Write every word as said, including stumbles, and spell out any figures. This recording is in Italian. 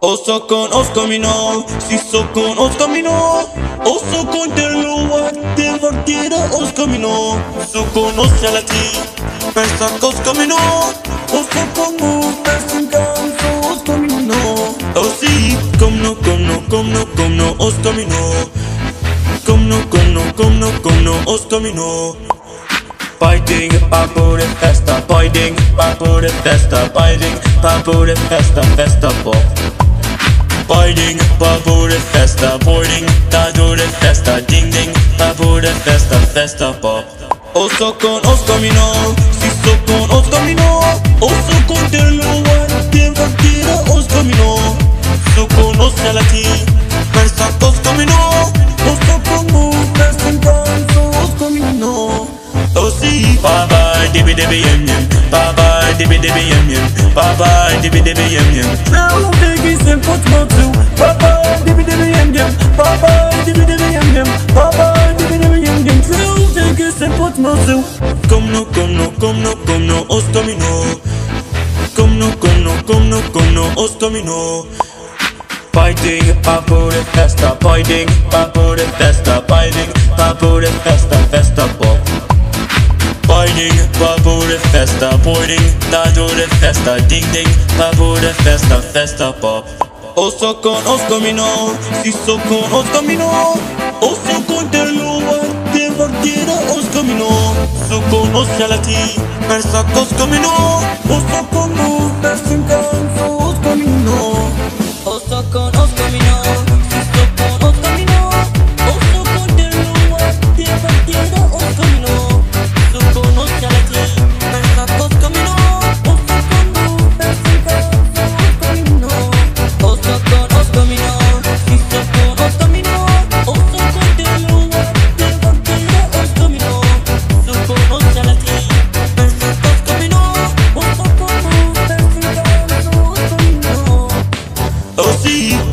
O so con os camino, si so con os camino. O so con te luar, te vartiera os camino. So con os salati, pensa cos camino. O so con mu, pensa in canso os camino. Oh si, come no, come no, come no, come no, os camino. Come no, come no, come no, come no, os camino. Fighting, papo de festa, fighting, papo de festa, fighting, papo de festa, festa pop. Fighting, papo de festa, boarding, dado de festa, ding ding, papo de festa, festa pop. O so con os camino, si so con os camino. O so con te luar, te vartira os camino. So con os salati, pensa cos camino. O so con mu, pensa in canso os camino. Oh si, bye bye, dibby dibby yum yum. Bye bye, dibby dibby yum yum. Bye bye, dibby dibby yum yum. Now biggie simple to bye bye, dibby dibby yum yum. Bye bye, dibby dibby yum yum. Bye bye, dibby dibby yum yum. Now biggie simple to come no, come no, come no, come no, os camino. Come no, come no, come no, come no, os camino. Fighting, papo de festa, fighting, papo de festa, fighting, papo de festa, festa pop. Fighting, papo de festa, boarding, dado de festa, ding ding, papo de festa, festa pop. O so con os camino, si so con os camino. O so con te luar, te vartiera os camino. So con os salati, pensa cos camino. O so con mu, pensa in canso os camino. O so con os camino, si so con os camino. O so con te luar, te vartiera os camino. So con os salati, pensa cos camino. O so con mu, pensa in canso os camino. O so con os camino, si so con os camino. O so con te luar, te vartiera os camino. So con os salati, pensa cos camino. O so con mu, pensa in canso os camino. Oh si,